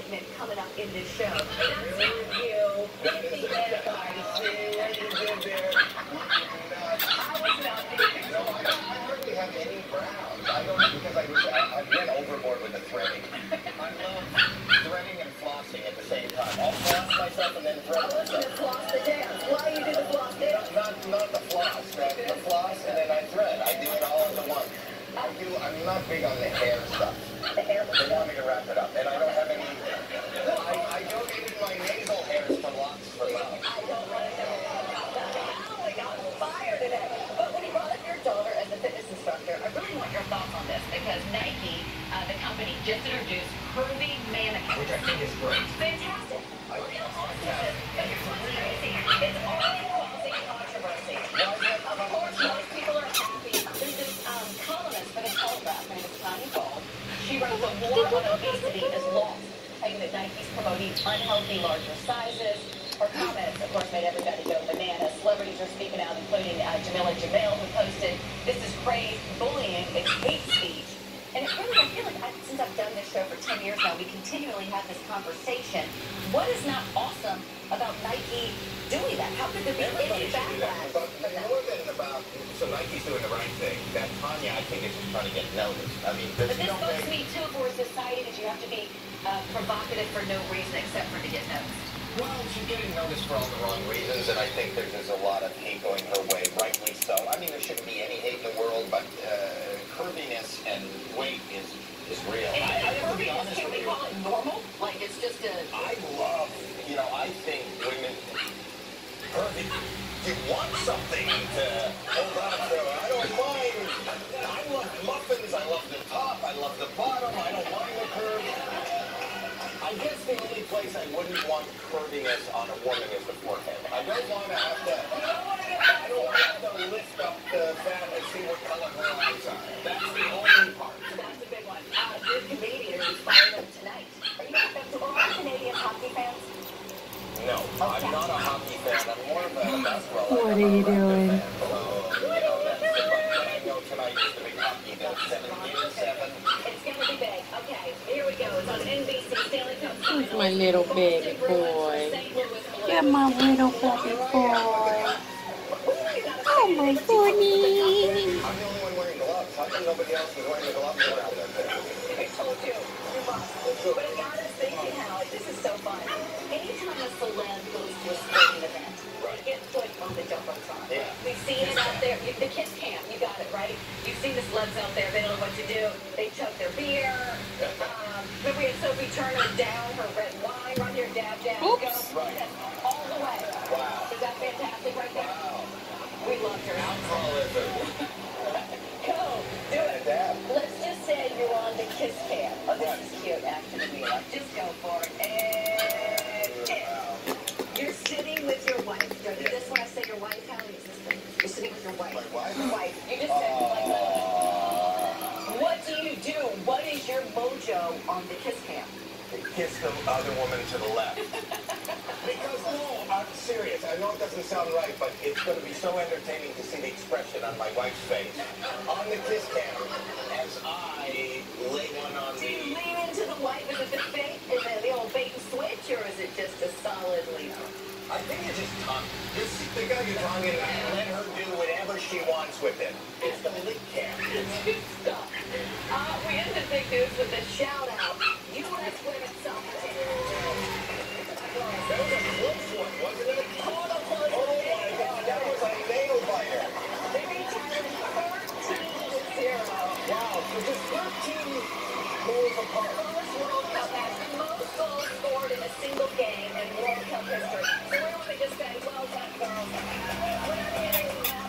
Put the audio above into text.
segment coming up in this show. That's not you. It's the Empire. See what you did there? I was not thinking. No, I hardly have any brows. I don't, because I went overboard with the threading. I love threading and flossing at the same time. I'll floss myself and then thread I was going to floss the dance. Why you do the floss dance? Not the floss. The floss and then I thread. I do it all at once. I'm not big on the hair stuff. The hair? They want me to wrap it up. And I don't have any... I donated my nasal hairs to Lots for Love. I don't want to know about that. Oh, I got on fire today. But when you brought up your daughter as a fitness instructor, I really want your thoughts on this because Nike, the company, just introduced curvy mannequins. Which I think is great. Fantastic. Look how awesome it is. But here's what's crazy. It's already causing controversy. Of course, most people are happy. There's this columnist for the Telegraph named Tanya Gold. She wrote the war on obesity is lost, saying that Nike's promoting unhealthy larger sizes. Her comments, of course, made everybody go bananas. Celebrities are speaking out, including Jamila Jamil, who posted, "This is crazed bullying, it's hate speech." And it really, I feel like since I've done this show for 10 years now, we continually have this conversation. What is not awesome about Nike doing that? How could there be any backlash? But more than about, so Nike's doing the right thing. That Tanya, I think, is just trying to get noticed. I mean, but this folks me too for society that you have to be provocative for no reason except for to get noticed. Well, she's getting noticed for all the wrong reasons, and I think there's a lot of hate going her way, rightly so. I mean, there shouldn't be any hate in the world, but curviness and weight is real. And I have to be honest with you. Can we call it normal? Like, it's just a... I love, I think women, curvy, you want something to hold on to. I don't mind. I love muffins. I love the top. I love the bottom. I don't mind the curve. I guess the only place I wouldn't want curviness on a woman is the forehead. I don't want to have to, I don't want to have to lift up the fat and see what color her eyes are. That's the only part. That's a big one. Good comedian who's fired up tonight. Are you all Canadian hockey fans? No, I'm not a hockey fan. I'm more of a basketball. What are you doing? That's I know tonight is the big hockey day. 7 games, 7. It's going to be big. Okay, here we go. It's on NBC Stanley Cup Final. Who's my little baby boy? You're my little baby boy. Oh my goodness. I'm the only one wearing gloves. How come nobody else is wearing the gloves around them? I told you. You must. But it got us thinking, Howard. This is so fun. Anytime a celeb goes to a sporting event, they get put on the jumbotron. Yeah. We've seen it out there. The kids camp, you got it, right? You've seen the celebs out there. They don't know what to do. They chug their beer. Remember we had Sophie Turner down her red wine right here, dab, dab, Oops. go. Right. All the way. Wow. Is that fantastic right there? Wow. We loved her. Alcoholism. Go. Do it. Dab. Let's just say you're on the kiss cam. Oh, this is cute, actually, Mila. Just go for it. And you're sitting with your wife. Do I do this when I say your wife? How is this thing? You're sitting with your wife. My wife? Your wife. You just said like that. What do you do? What is your mojo on the kiss cam? Kiss the other woman to the left. Because, no, I'm serious. I know it doesn't sound right, but it's going to be so entertaining to see the expression on my wife's face. On the kiss cam, as I lay one on Do you the... lean into the wife? Is it the fake? Is it the old bait and switch, or is it just a solid lean? I think it's just tongue. Just stick out your tongue and let her do whatever she wants with it. It's the lick cam. Stop. We end the big news with a shout-out. U.S. women's soccer team. That was a close one, wasn't it? Oh, the close Oh my God, that was a nail biter. They beat Thailand 14-0. Wow, so just 13 goals apart. First World Cup match, the most goals scored in a single game in World Cup history. So we want to just say, well done, girls. We're not getting